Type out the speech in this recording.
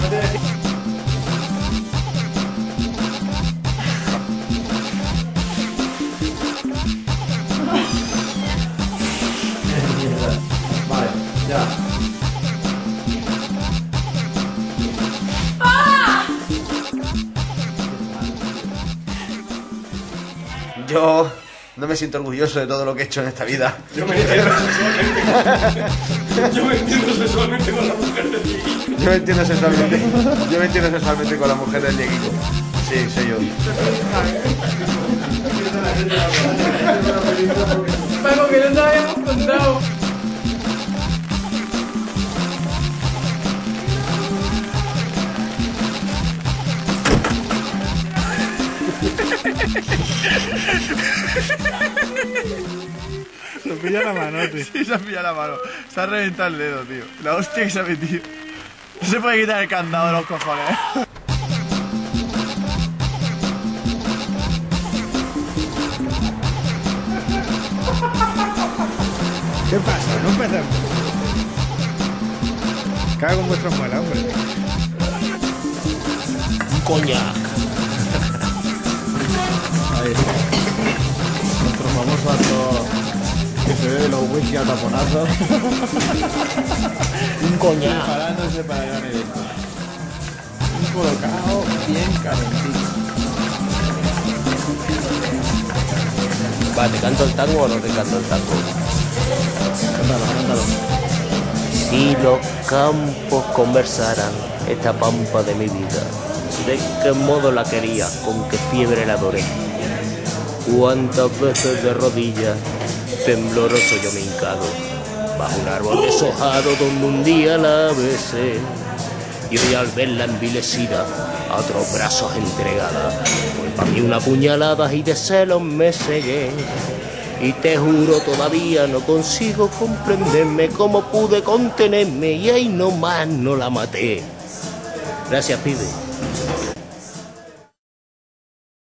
Vale, ya. Yo no me siento orgulloso de todo lo que he hecho en esta vida. Yo me entiendo sexualmente. Yo me entiendo sexualmente con la mujer del Dieguillo. Yo me entiendo sexualmente con la mujer del Dieguillo. Sí, soy yo. Algo que no te habíamos contado. Se pilla la mano, tío. Sí, se ha pillado la mano. Se ha reventado el dedo, tío. La hostia que se ha metido. No se puede quitar el candado de los cojones. ¿Qué pasa? No empecemos. Cago en vuestra muela, hombre. Un coñac. Ahí. Nuestro famoso acto que se bebe los whisky a taponazos. Un coñac. Preparándose para el gran evento. Un colocado bien calentito. Va, ¿te canto el tango o no te canto el tango? Cántalo, cántalo. Si los campos conversaran esta pampa de mi vida, de qué modo la quería, con qué fiebre la adoré. Cuántas veces de rodillas, tembloroso yo me he hincado, bajo un árbol deshojado donde un día la besé. Y hoy al verla envilecida, a otros brazos entregada, fue para mí una puñalada y de celos me cegué. Y te juro todavía no consigo comprenderme cómo pude contenerme y ahí nomás no la maté. Gracias, pibe.